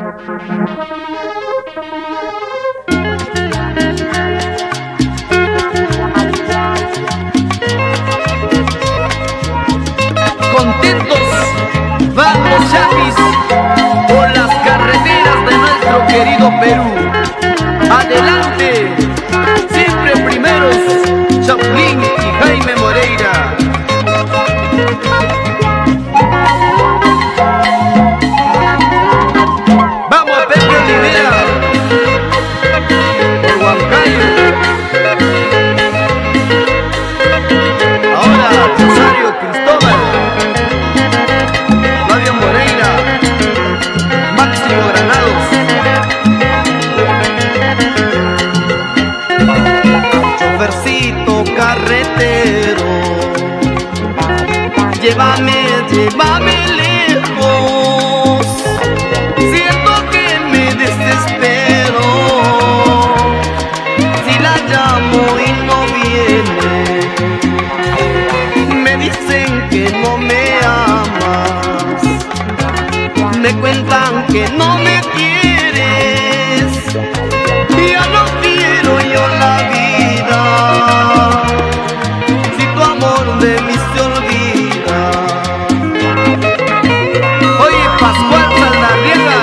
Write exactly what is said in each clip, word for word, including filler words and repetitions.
Contentos vamos, chapis, por las carreteras de nuestro querido Perú. Adelante, siempre primeros, Chapulín y Jaime Moreira. Vamos a Pedro Rivera, por Huancayo. Ahora Rosario Cristóbal, Flavio Moreira, Máximo Granados. Chofercito carretero, llévame, llévame lejos. Siento que me desespero si la llamo y no viene. Me dicen que no me amas, me cuentan que no me quieres. Ya no quiero yo la vida si tu amor de mí se olvida. Oye, Pascual Saldarriaga,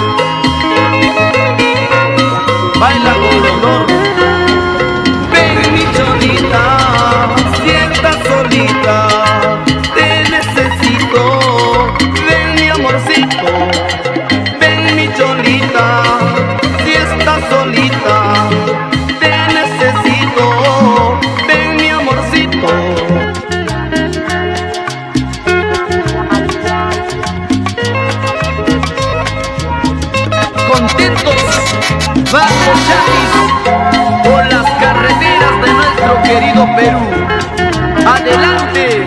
baila con dolor. Ven mi cholita, si estás solita, te necesito. Ven mi amorcito, ven mi cholita, si estás solita, te necesito. Ven mi amorcito. Contentos vamos, chapis, por las carreteras de nuestro querido Perú. Adelante,